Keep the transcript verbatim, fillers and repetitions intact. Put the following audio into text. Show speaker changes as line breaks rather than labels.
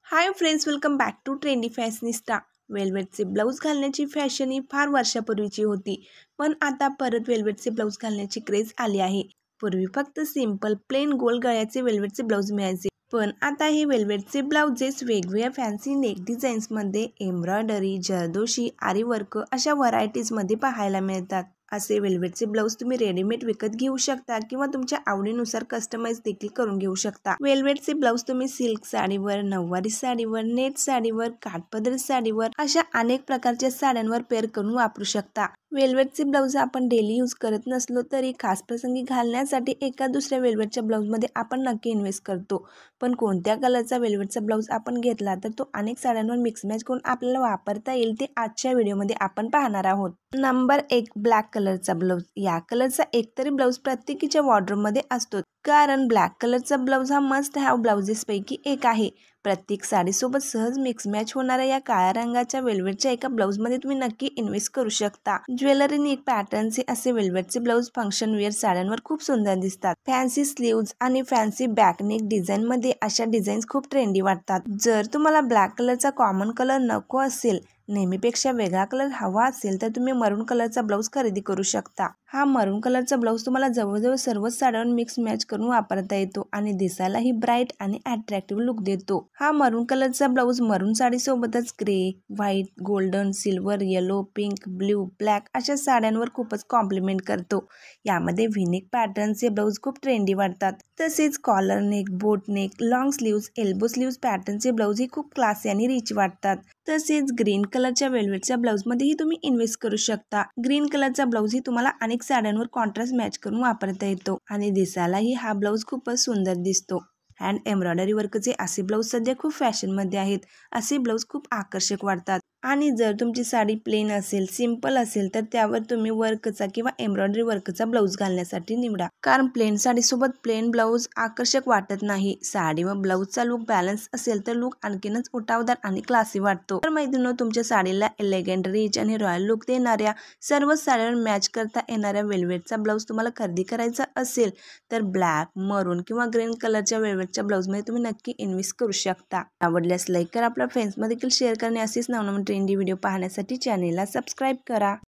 High friends, welcome back to trendy fashionista. वेल्वेटचे blouse घालण्याची fashion ही फार वर्षापूर्वीची होती, पण आता परत वेल्वेटचे ब्लाऊज घालण्याची क्रेज आली आहे। पूर्वी फक्त सिंपल प्लेन गोल गळ्याचे वेल्वेटचे ब्लाऊज मिळायचे, पण आता हे वेल्वेटचे ब्लाउजेस वेगवेगळ्या फॅन्सी नेक डिझाईन्समध्ये, एम्ब्रॉयडरी, जरदोशी, आरी वर्क अशा व्हरायटीजमध्ये पाहायला मिळतात। असे वेल्वेटचे ब्लाऊज तुम्ही रेडीमेड विकत घेऊ शकता किंवा तुमच्या आवडीनुसार कस्टमाइज देखील करून घेऊ शकता। वेल्वेटचे ब्लाऊज तुम्ही सिल्क साडीवर, नऊवारी साडीवर, नेट साडीवर, काठपदर साडीवर अशा अनेक प्रकारच्या साड्यांवर पेअर करून वापरू शकता। वेल्वेटचे ब्लाऊज आपण डेली यूज करत नसलो तरी खास प्रसंगी घालण्यासाठी एका दुसऱ्या वेल्वेटच्या ब्लाऊजमध्ये आपण नक्की इन्व्हेस्ट करतो। पण कोणत्या कलरचा वेल्वेटचा ब्लाऊज आपण घेतला तर तो अनेक साड्यांवर मिक्स मॅच करून आपल्याला वापरता येईल ते आजच्या व्हिडिओमध्ये आपण पाहणार आहोत। नंबर एक, ब्लॅक कलरचा ब्लाऊज। या कलरचा एकतरी ब्लाऊज प्रत्येकीच्या वॉर्डरोबमध्ये असतो, कारण ब्लॅक कलरचा ब्लाऊज हा मस्ट हॅव ब्लाउजेस पैकी एक आहे। प्रत्येक साडीसोबत सहज मिक्स मॅच होणाऱ्या या काळ्या रंगाच्या वेल्वेटच्या एका ब्लाऊजमध्ये तुम्ही नक्की इन्व्हेस्ट करू शकता। ज्वेलरी नेक पॅटर्नचे असे वेल्वेटचे ब्लाऊज फंक्शन वेअर साड्यांवर खूप सुंदर दिसतात। फॅन्सी स्लीव्ज आणि फॅन्सी बॅक नेक डिझाईन मध्ये अशा डिझाईन्स खूप ट्रेंडी वाटतात। जर तुम्हाला ब्लॅक कलरचा कॉमन कलर नको असेल, नेहमीपेक्षा वेगळा कलर हवा असेल तर तुम्ही मरून कलरचा ब्लाऊज खरेदी करू शकता। हा मरून कलरचा ब्लाऊज तुम्हाला जवळजवळ सर्वच साड्यांवर मिक्स मॅच करून वापरता येतो आणि दिसायलाही ब्राईट आणि अट्रॅक्टिव्ह लुक देतो। हा मरून कलरचा ब्लाऊज मरून साडी सोबतच grey, white, golden, silver, yellow, pink, blue, black अशा साड्यांवर खूपच कॉम्प्लिमेंट करतो। यामध्ये व्ही-नेक पॅटर्नचे ब्लाऊज खूप ट्रेंडी वाटतात। तसेच collar neck, boat neck, long sleeves, elbow sleeves पॅटर्नचे ब्लाऊज ही खूप क्लासी आणि रिच वाटतात। तसेच ग्रीन कलरच्या वेल्वेटच्या ब्लाऊज मध्येही तुम्ही इन्व्हेस्ट करू शकता। ग्रीन कलरचा ब्लाऊज ही तुम्हाला अनेक साड्यांवर कॉन्ट्रास्ट मॅच करून वापरता येतो आणि दिसायलाही हा ब्लाऊज खूपच सुंदर दिसतो। हँड एम्ब्रॉयडरी वर्कचे असे ब्लाऊज सध्या खूप फॅशनमध्ये आहेत। असे ब्लाऊज खूप आकर्षक वाटतात आणि जर तुमची साडी प्लेन असेल, सिंपल असेल तर त्यावर तुम्ही वर्कचा किंवा एम्ब्रॉयडरी वर्कचा ब्लाऊज घालण्यासाठी निवडा, कारण प्लेन साडीसोबत प्लेन ब्लाऊज आकर्षक वाटत नाही। साडी व ब्लाऊजचा लुक बॅलन्स असेल तर लुक आणखीनच उठावदार आणि क्लासी वाटतो। तर मैत्रिणींनो, तुमच्या साडीला एलिगंट, रिच आणि रॉयल लुक देणाऱ्या, सर्व साड्यांवर मॅच करता येणाऱ्या वेल्वेटचा ब्लाऊज तुम्हाला खरेदी करायचा असेल तर ब्लॅक, मरून किंवा ग्रीन कलरच्या वेल्वेटच्या ब्लाऊजमध्ये तुम्ही नक्की इन्व्हेस्ट करू शकता। आवडल्यास लाईक करा, आपल्या फ्रेंड्समध्ये देखील शेअर करणे, असेच नवनवीन ट्रेंडी व्हिडिओ पाहण्यासाठी चॅनेलला सबस्क्राईब करा।